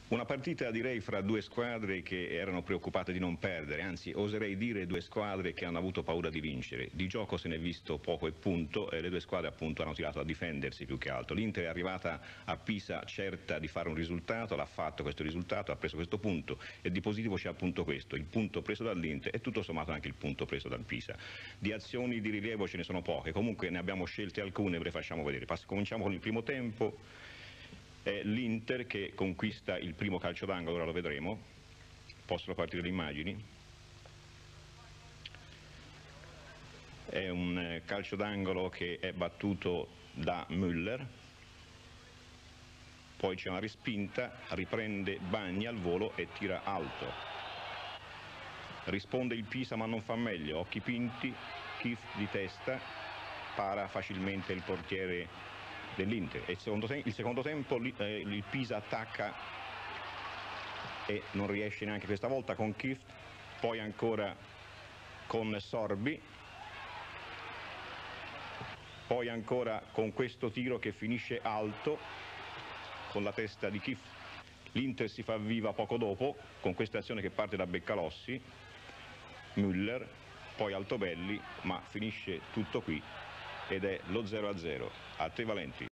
Una partita direi fra due squadre che erano preoccupate di non perdere, anzi oserei dire due squadre che hanno avuto paura di vincere. Di gioco se ne è visto poco e punto, e le due squadre appunto hanno tirato a difendersi più che altro. L'Inter è arrivata a Pisa certa di fare un risultato, l'ha fatto questo risultato, ha preso questo punto e di positivo c'è appunto questo, il punto preso dall'Inter e tutto sommato anche il punto preso dal Pisa. Di azioni di rilievo ce ne sono poche, comunque ne abbiamo scelte alcune, ve le facciamo vedere. Cominciamo con il primo tempo. È l'Inter che conquista il primo calcio d'angolo, ora lo vedremo, possono partire le immagini. È un calcio d'angolo che è battuto da Müller, poi c'è una respinta, riprende Bagni al volo e tira alto. Risponde il Pisa ma non fa meglio, occhi pinti, Kiff di testa, para facilmente il portiere dell'Inter. Il secondo tempo il Pisa attacca e non riesce neanche questa volta con Kift, poi ancora con Sorbi, poi ancora con questo tiro che finisce alto con la testa di Kift. L'Inter si fa viva poco dopo con questa azione che parte da Beccalossi, Müller, poi Altobelli, ma finisce tutto qui ed è lo 0-0. A te Valenti.